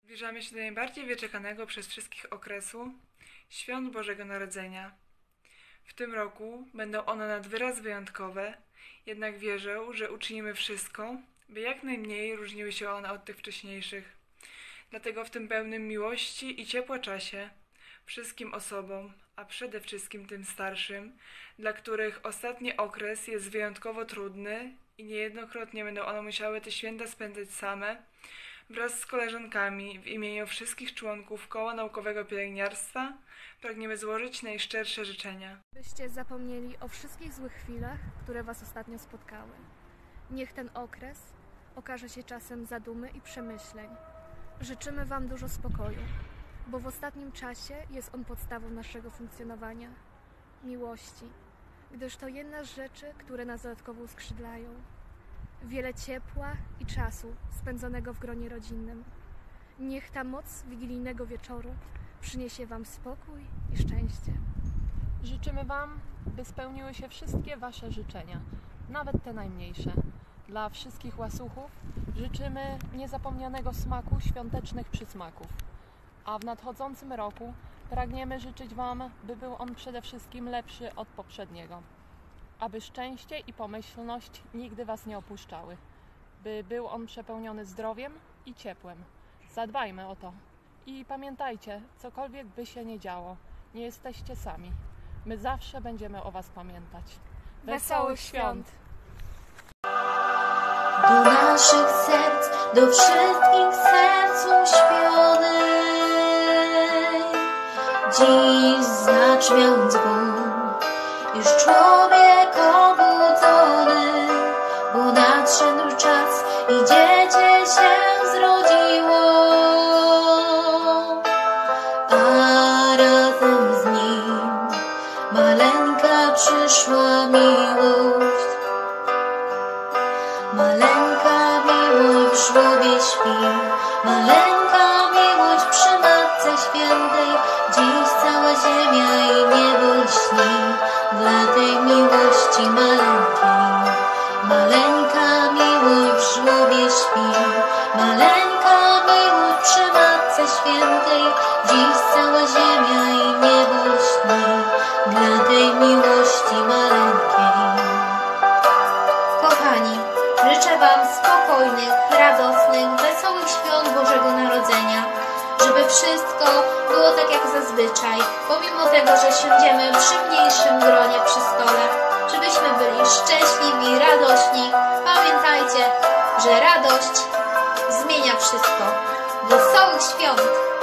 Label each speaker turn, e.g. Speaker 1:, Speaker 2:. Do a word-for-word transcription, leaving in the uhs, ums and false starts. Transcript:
Speaker 1: Zbliżamy się do najbardziej wyczekanego przez wszystkich okresu Świąt Bożego Narodzenia. W tym roku będą one nad wyraz wyjątkowe, jednak wierzę, że uczynimy wszystko, by jak najmniej różniły się one od tych wcześniejszych. Dlatego w tym pełnym miłości i ciepła czasie wszystkim osobom, a przede wszystkim tym starszym, dla których ostatni okres jest wyjątkowo trudny i niejednokrotnie będą one musiały te święta spędzać same, wraz z koleżankami w imieniu wszystkich członków Koła Naukowego Pielęgniarstwa pragniemy złożyć najszczersze życzenia.
Speaker 2: Byście zapomnieli o wszystkich złych chwilach, które Was ostatnio spotkały. Niech ten okres okaże się czasem zadumy i przemyśleń. Życzymy Wam dużo spokoju, bo w ostatnim czasie jest on podstawą naszego funkcjonowania. Miłości, gdyż to jedna z rzeczy, które nas dodatkowo uskrzydlają. Wiele ciepła i czasu spędzonego w gronie rodzinnym. Niech ta moc wigilijnego wieczoru przyniesie Wam spokój i szczęście.
Speaker 3: Życzymy Wam, by spełniły się wszystkie Wasze życzenia, nawet te najmniejsze. Dla wszystkich łasuchów życzymy niezapomnianego smaku świątecznych przysmaków. A w nadchodzącym roku pragniemy życzyć Wam, by był on przede wszystkim lepszy od poprzedniego. Aby szczęście i pomyślność nigdy Was nie opuszczały. By był on przepełniony zdrowiem i ciepłem. Zadbajmy o to. I pamiętajcie, cokolwiek by się nie działo, nie jesteście sami. My zawsze będziemy o Was pamiętać.
Speaker 2: Wesołych świąt!
Speaker 4: Do naszych serc, do wszystkich serc uśpionych, dziś zabrzmiał dzwon, już człowiek obudzony, bo nadszedł czas i dziecię się zrodziło, a razem z nim maleńka przyszła miłość. Maleńka miłość w żłobie śpi, maleńka miłość przy Matce Świętej. Dziś cała ziemia i niebo śni dla tej miłości maleńkiej. Maleńka miłość w żłobie śpi, maleńka miłość przy Matce Świętej. Dziś cała ziemia i niebo śni dla tej miłości maleńkiej. Kochani, życzę Wam spokojnych, radosnych, wesołych świąt Bożego Narodzenia, żeby wszystko było tak jak zazwyczaj, pomimo tego, że siądziemy przy mniejszym gronie przy stole, żebyśmy byli szczęśliwi, radośni. Pamiętajcie, że radość zmienia wszystko. Wesołych świąt!